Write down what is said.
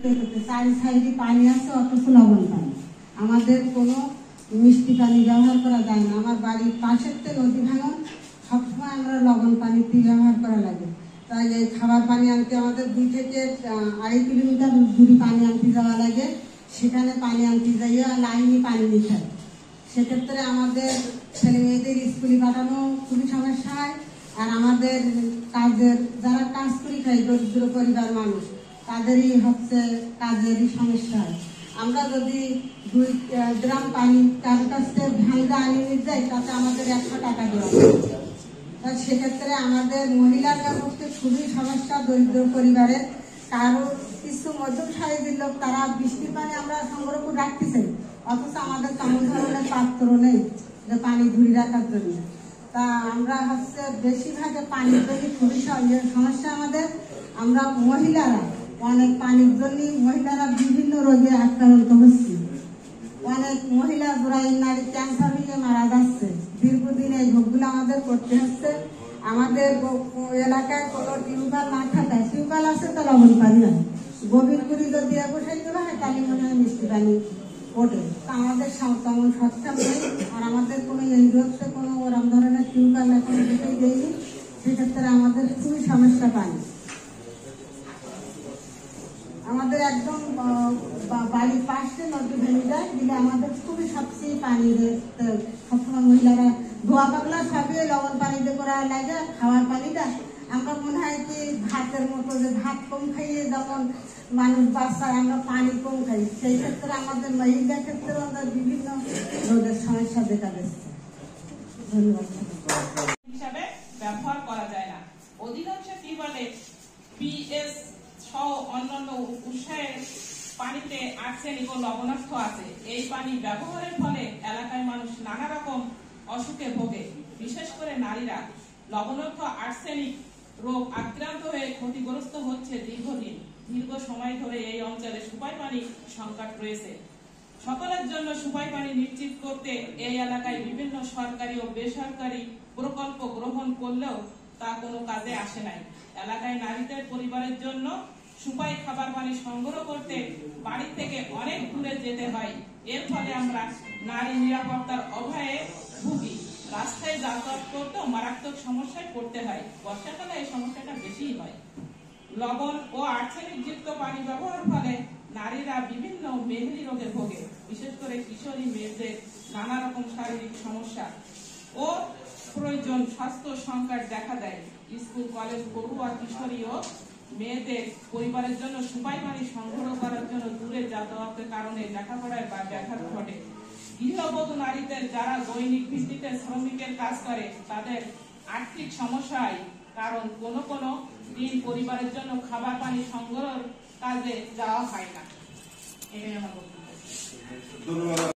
চারি সাইডে পানি আছে, অথচ লবণ পানি। আমাদের কোনো মিষ্টি পানি ব্যবহার করা যায় না। আমার বাড়ির পাশের নদী ভাঙন, সবসময় আমরা লবণ পানিতে ব্যবহার করা লাগে। তাই এই খাবার পানি আনতে আমাদের 2 থেকে 2.5 কিলোমিটার দূরে পানি আনতে যাওয়া লাগে। সেখানে পানি আনতে যাইয়া লাইনে পানি নিতে হয়। সেক্ষেত্রে আমাদের ছেলে মেয়েদের স্কুলে পাঠানো খুবই সমস্যা হয়। আর আমাদের কাজের যারা কাজ করে খায়, দরিদ্র পরিবার মানুষ, তাদেরই হচ্ছে কাজেরই সমস্যা হয়। আমরা যদি 2 গ্রাম পানি তার কাছে ভাঙ্গা আনিয়ে যাই, তাতে আমাদের 100 টাকা দেওয়া হয়। সেক্ষেত্রে আমাদের মহিলারা করতে খুবই সমস্যা। দরিদ্র পরিবারের কারো কিছু মধ্যম সাইজের লোক, তারা বৃষ্টির পানি আমরা সংগ্রহ করে রাখতে চাই, অথচ আমাদের তেমন ধরনের পাত্র নেই যে পানি ধরে রাখার জন্য। তা আমরা হচ্ছে বেশিরভাগ পানির জন্য খুবই সমস্যা আমাদের। আমরা মহিলারা অনেক পানির জন্য মহিলারা বিভিন্ন রোগে আক্রান্ত হচ্ছে। অনেক মহিলা জরায়ুর নারী ক্যান্সার হয়ে মারা যাচ্ছে। দীর্ঘদিন এই ভোগগুলো আমাদের করতে হচ্ছে। আমাদের এলাকায় কোনো টিউবওয়েল না থাকায়, টিউবওয়েল আছে তো লবণ পানি হয়, গভীর করে যদি বসাই দেওয়া হয় তাহলে মনে হয় মিষ্টি পানি ওঠে। তা আমাদের তেমন সক্ষম নেই। আর আমাদের কোনো এনজিওতে কোনো ওরম ধরনের টিউবওয়েল এখন বসাই দেয়নি। সেক্ষেত্রে আমাদের খুবই সমস্যা পানি। আমাদের একদম বাড়ির পাশে নদী ভেঙে যায়, দিলে আমাদের খুবই সবচেয়ে পানি সবসময় মহিলারা ধোয়া পাগলা সবই লবণ পানিতে করা লাগে। খাওয়ার পানিটা আমরা মনে হয় কি ভাতের মতো, যে ভাত কম খাইয়ে যেমন মানুষ বাচ্চা, আমরা পানি কম খাই। সেই ক্ষেত্রে আমাদের মহিলার ক্ষেত্রে আমাদের বিভিন্ন রোগের সমস্যা দেখা দিচ্ছে। ধন্যবাদ। হিসাবে ব্যবহার করা যায় না। অধিকাংশ টিউবওয়েলে পিএস সহ অন্যান্য উৎসের পানিতে আর্সেনিক ও লবণাক্ত আছে। এই পানি ব্যবহারের ফলে এলাকায় মানুষ নানা রকম অসুখে ভোগে। বিশেষ করে নারীরা লবণাক্ত আর্সেনিক রোগ আক্রান্ত হয়ে ক্ষতিগ্রস্ত হচ্ছে। দীর্ঘ সময় ধরে এই অঞ্চলে সুপাই পানি সংকট রয়েছে। সকলের জন্য সুপাই পানি নিশ্চিত করতে এই এলাকায় বিভিন্ন সরকারি ও বেসরকারি প্রকল্প গ্রহণ করলেও তা কোনো কাজে আসে নাই। এলাকায় নারীদের পরিবারের জন্য সুপাই খাবার পানি সংগ্রহ করতে বাড়ি থেকে অনেক দূরে যেতে হয়। এর ফলে আমরা নারী নিরাপত্তার অভাবে ভুগি। রাস্তায় যাতায়াত করতেও মারাত্মক সমস্যায় পড়তে হয়। বর্ষাকালে এই সমস্যাটা বেশি হয়। লবণ ও আর্সেনিক যুক্ত পানি ব্যবহারের ফলে নারীরা বিভিন্ন মেহেদি রোগে ভোগে। বিশেষ করে কিশোরী মেয়েদের নানা রকম শারীরিক সমস্যা ও প্রয়োজন স্বাস্থ্য সংকট দেখা দেয়। স্কুল কলেজ পড়ুয়া কিশোরী ও মেয়েদের পরিবারের জন্য সুপাই পানি সংগ্রহ করার জন্য দূরে যাতায়াতের কারণে লেখাপড়ায় বা ব্যাঘাত ঘটে। গৃহবধূ নারীদের যারা দৈনিক ভিত্তিতে শ্রমিকের কাজ করে, তাদের আর্থিক সমস্যা হয়, কারণ কোনো দিন পরিবারের জন্য খাবার পানি সংগ্রহের কাজে যাওয়া হয় না। এটাই আমার বক্তব্য।